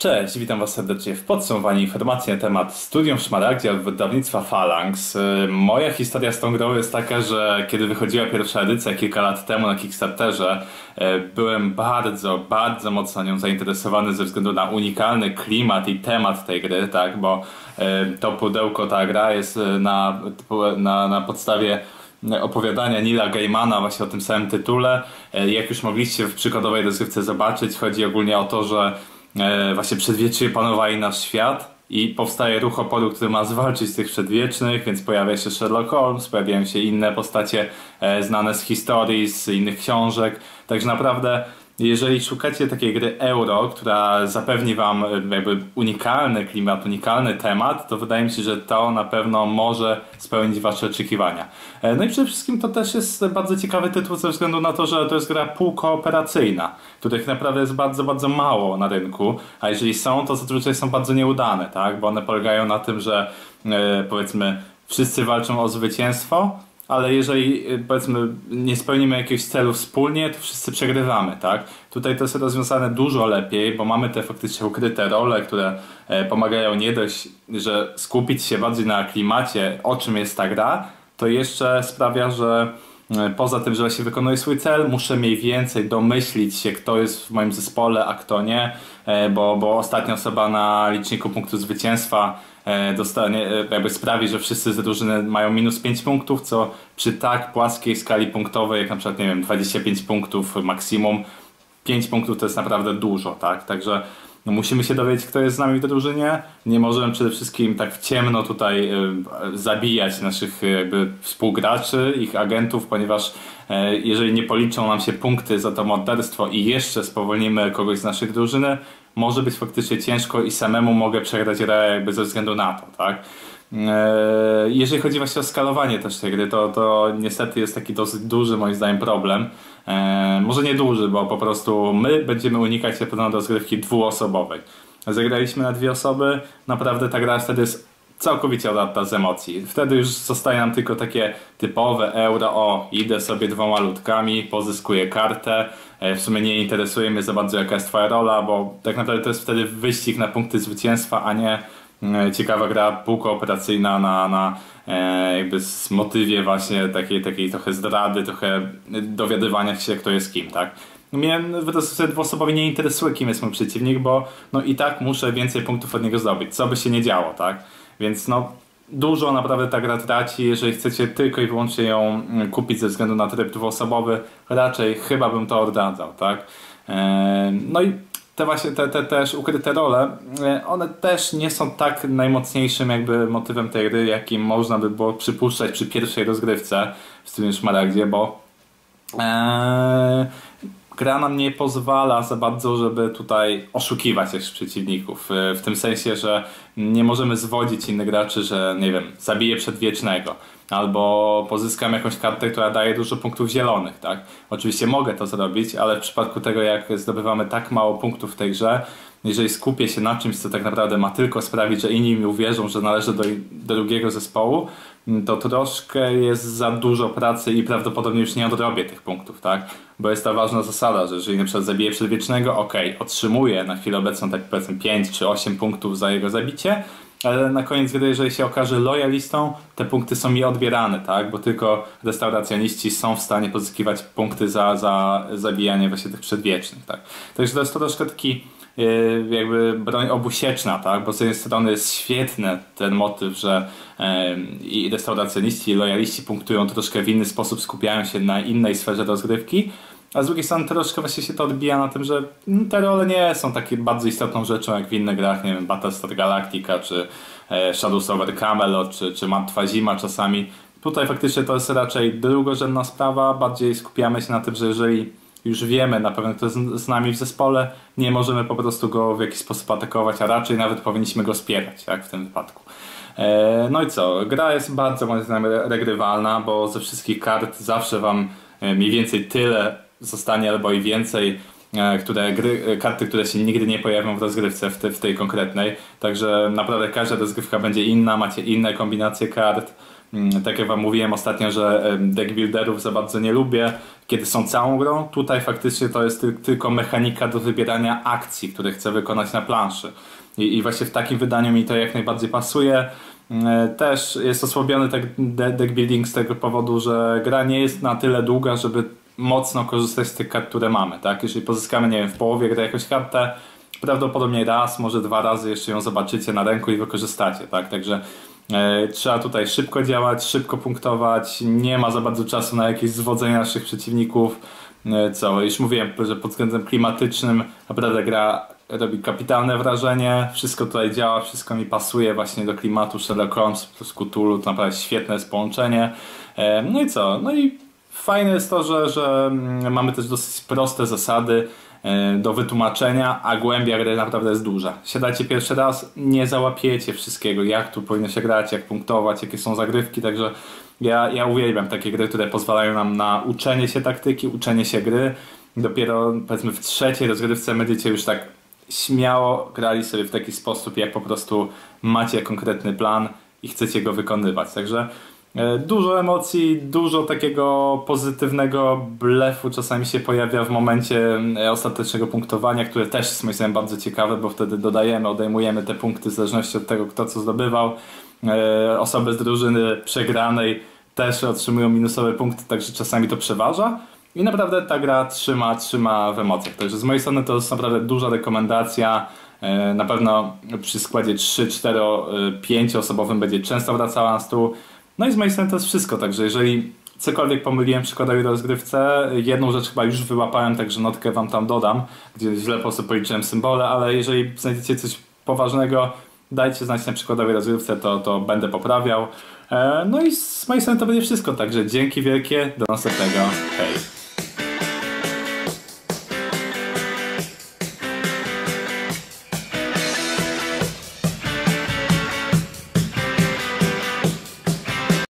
Cześć, witam Was serdecznie w podsumowaniu informacji na temat Studium w Szmaragdzie od wydawnictwa Phalanx. Moja historia z tą grą jest taka, że kiedy wychodziła pierwsza edycja kilka lat temu na Kickstarterze, byłem bardzo mocno nią zainteresowany ze względu na unikalny klimat i temat tej gry, tak, bo to pudełko, ta gra jest na podstawie opowiadania Neila Gaimana właśnie o tym samym tytule. Jak już mogliście w przykładowej rozgrywce zobaczyć, chodzi ogólnie o to, że właśnie przedwieczni panowali nasz świat i powstaje ruch oporu, który ma zwalczyć z tych przedwiecznych, więc pojawia się Sherlock Holmes, pojawiają się inne postacie znane z historii, z innych książek, także naprawdę jeżeli szukacie takiej gry euro, która zapewni wam jakby unikalny klimat, unikalny temat, to wydaje mi się, że to na pewno może spełnić wasze oczekiwania. No i przede wszystkim to też jest bardzo ciekawy tytuł ze względu na to, że to jest gra półkooperacyjna, których naprawdę jest bardzo mało na rynku, a jeżeli są, to zazwyczaj są bardzo nieudane, tak? Bo one polegają na tym, że powiedzmy wszyscy walczą o zwycięstwo, ale jeżeli powiedzmy nie spełnimy jakiegoś celu wspólnie, to wszyscy przegrywamy, tak? Tutaj to jest rozwiązane dużo lepiej, bo mamy te faktycznie ukryte role, które pomagają nie dość, że skupić się bardziej na klimacie, o czym jest ta gra, to jeszcze sprawia, że poza tym, że właśnie wykonuję swój cel, muszę mniej więcej domyślić się, kto jest w moim zespole, a kto nie, bo ostatnia osoba na liczniku punktu zwycięstwa dostanie, jakby sprawi, że wszyscy z drużyny mają minus 5 punktów, co przy tak płaskiej skali punktowej, jak na przykład, nie wiem, 25 punktów maksimum, 5 punktów to jest naprawdę dużo, tak? Także no, musimy się dowiedzieć, kto jest z nami w drużynie. Nie możemy przede wszystkim tak w ciemno tutaj zabijać naszych jakby współgraczy, ich agentów, ponieważ jeżeli nie policzą nam się punkty za to morderstwo i jeszcze spowolnimy kogoś z naszej drużyny, może być faktycznie ciężko i samemu mogę przegrać grę jakby ze względu na to, tak? Jeżeli chodzi właśnie o skalowanie też tej gry, to niestety jest taki dosyć duży moim zdaniem problem. Może nie duży, bo po prostu my będziemy unikać się pewno rozgrywki dwuosobowej. Zagraliśmy na 2 osoby, naprawdę ta gra wtedy jest całkowicie odarta z emocji. Wtedy już zostaje nam tylko takie typowe euro, idę sobie 2 ludkami, pozyskuję kartę, w sumie nie interesuje mnie za bardzo jaka jest twoja rola, bo tak naprawdę to jest wtedy wyścig na punkty zwycięstwa, a nie ciekawa gra półkooperacyjna na jakby z motywie właśnie takiej trochę zdrady, trochę dowiadywania się, kto jest kim, tak? Mnie w rozgrywce dwuosobowej nie interesuje, kim jest mój przeciwnik, bo no i tak muszę więcej punktów od niego zdobyć, co by się nie działo, tak? Więc no dużo naprawdę ta gra traci, jeżeli chcecie tylko i wyłącznie ją kupić ze względu na tryb dwuosobowy, raczej chyba bym to odradzał, tak? No i te właśnie te też ukryte role, one też nie są tak najmocniejszym jakby motywem tej gry, jakim można by było przypuszczać przy pierwszej rozgrywce w Studium Szmaragdzie, bo gra nam nie pozwala za bardzo, żeby tutaj oszukiwać jakichś przeciwników. W tym sensie, że nie możemy zwodzić innych graczy, że nie wiem, zabiję przedwiecznego albo pozyskam jakąś kartę, która daje dużo punktów zielonych, tak? Oczywiście mogę to zrobić, ale w przypadku tego, jak zdobywamy tak mało punktów w tej grze, jeżeli skupię się na czymś, co tak naprawdę ma tylko sprawić, że inni mi uwierzą, że należę do drugiego zespołu, to troszkę jest za dużo pracy i prawdopodobnie już nie odrobię tych punktów, tak? Bo jest ta ważna zasada, że jeżeli na przykład zabiję przedwiecznego, otrzymuję na chwilę obecną tak powiedzmy 5 czy 8 punktów za jego zabicie, ale na koniec gry, jeżeli się okaże lojalistą, te punkty są mi odbierane, tak? Bo tylko restauracjoniści są w stanie pozyskiwać punkty za zabijanie właśnie tych przedwiecznych, tak? Także to jest troszkę taki jakby broń obusieczna, tak? Bo z jednej strony jest świetny ten motyw, że i restauracjoniści, i lojaliści punktują troszkę w inny sposób, skupiają się na innej sferze rozgrywki, a z drugiej strony troszkę właśnie się to odbija na tym, że te role nie są takie bardzo istotną rzeczą jak w innych grach, nie wiem, Battlestar Galactica, czy Shadows over Camelot, czy Martwa Zima czasami. Tutaj faktycznie to jest raczej drugorzędna sprawa, bardziej skupiamy się na tym, że jeżeli już wiemy na pewno, kto jest z nami w zespole, nie możemy po prostu go w jakiś sposób atakować, a raczej nawet powinniśmy go wspierać, jak w tym wypadku. No i co? Gra jest bardzo moim zdaniem regrywalna, bo ze wszystkich kart zawsze wam mniej więcej tyle zostanie albo i więcej, karty, które się nigdy nie pojawią w rozgrywce w tej konkretnej. Także naprawdę każda rozgrywka będzie inna, macie inne kombinacje kart. Tak jak wam mówiłem ostatnio, że deck builderów za bardzo nie lubię, kiedy są całą grą. Tutaj faktycznie to jest tylko mechanika do wybierania akcji, które chcę wykonać na planszy. I właśnie w takim wydaniu mi to jak najbardziej pasuje. Też jest osłabiony deck building z tego powodu, że gra nie jest na tyle długa, żeby mocno korzystać z tych kart, które mamy. Tak? Jeżeli pozyskamy, nie wiem, w połowie gry jakąś kartę, prawdopodobnie raz, może 2 razy jeszcze ją zobaczycie na ręku i wykorzystacie. Tak? Także trzeba tutaj szybko działać, szybko punktować, nie ma za bardzo czasu na jakieś zwodzenie naszych przeciwników. Już mówiłem, że pod względem klimatycznym naprawdę gra robi kapitalne wrażenie, wszystko tutaj działa, wszystko mi pasuje właśnie do klimatu Sherlock Holmes plus Cthulhu, to naprawdę świetne jest połączenie. No i fajne jest to, że mamy też dosyć proste zasady do wytłumaczenia, a głębia gry naprawdę jest duża. Siadacie pierwszy raz, nie załapiecie wszystkiego, jak tu powinno się grać, jak punktować, jakie są zagrywki, także ja uwielbiam takie gry, które pozwalają nam na uczenie się taktyki, uczenie się gry. Dopiero powiedzmy w trzeciej rozgrywce będziecie już tak śmiało grali sobie w taki sposób, jak po prostu macie konkretny plan i chcecie go wykonywać. Także dużo emocji, dużo takiego pozytywnego blefu czasami się pojawia w momencie ostatecznego punktowania, które też jest moim zdaniem bardzo ciekawe, bo wtedy dodajemy, odejmujemy te punkty w zależności od tego, kto co zdobywał. Osoby z drużyny przegranej też otrzymują minusowe punkty, także czasami to przeważa. I naprawdę ta gra trzyma w emocjach. Także z mojej strony to jest naprawdę duża rekomendacja. Na pewno przy składzie 3, 4, 5 osobowym będzie często wracała na stół. No i z mojej strony to jest wszystko. Także jeżeli cokolwiek pomyliłem przy przykładowej rozgrywce, jedną rzecz chyba już wyłapałem, także notkę wam tam dodam, gdzie źle po prostu policzyłem symbole, ale jeżeli znajdziecie coś poważnego, dajcie znać na przykładowej rozgrywce, to będę poprawiał. No i z mojej strony to będzie wszystko. Także dzięki wielkie, do następnego. Hej!